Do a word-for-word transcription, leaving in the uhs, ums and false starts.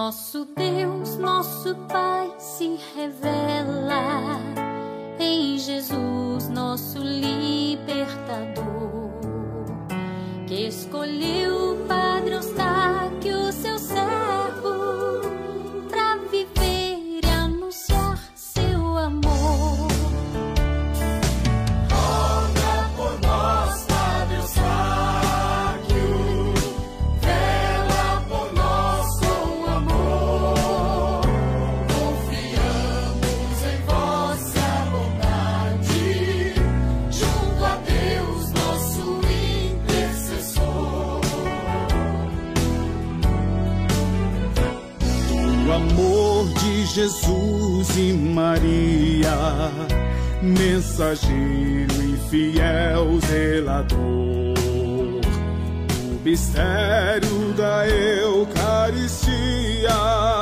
Nosso Deus, nosso Pai se revela em Jesus, nosso libertador, que escolheu o Padre Eustáquio, seu servo, para viver e anunciar seu amor. Roga por nós, Padre Eustáquio, vela por nós com amor. Confiamos em vossa bondade, junto a Deus, nosso intercessor. O amor de Jesus e Maria, mensageiro e fiel zelador, o mistério da Eucaristia